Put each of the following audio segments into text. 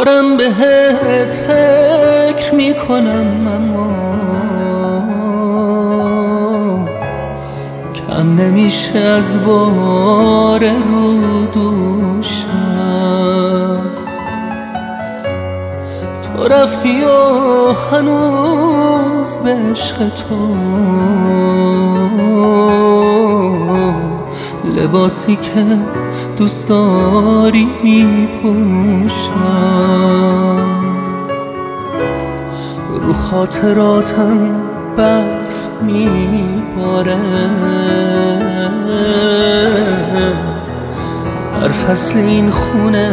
دارم بهت فکر میکنم اما کم نمیشه از بار رو دوشم. تو رفتی و هنوز به عشق تو لباسی که دوست داری میپوشم. رو خاطراتم برف میباره، هر فصل این خونه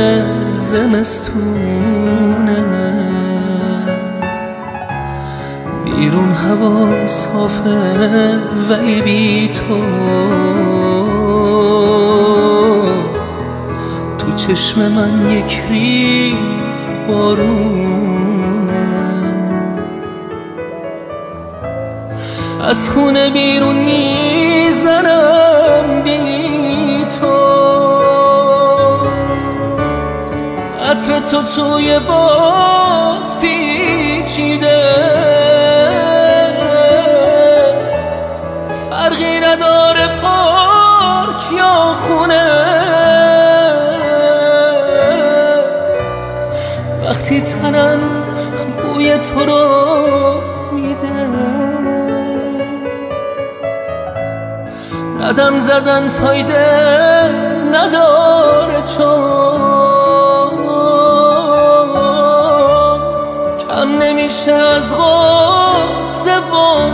زمستونه. بیرون هوا صافه ولی بی تو تو چشم من یک ریز بارونه. از خونه بیرون میزنم بی تو، عطر تو توی باد پیچیده، فرقی نداره پارک یا خونه. وقتی تنم بوی تو رو میده، قدم زدن فایده نداره چون کم نمیشه از غصه و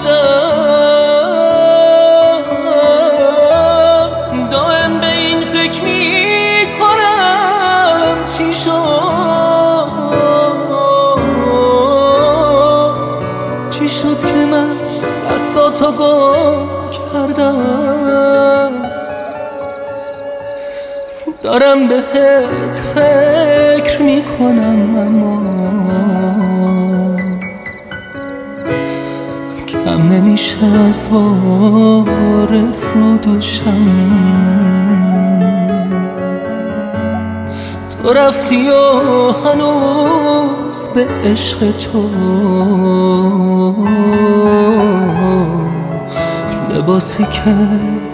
دردم. دائم به این فکر میکنم چی شد که من دستاتو گم کردم. دارم بهت فکر میکنم اما کم نمیشه از بار رو دوشم. تو رفتی و هنوز به عشق تو لباسی که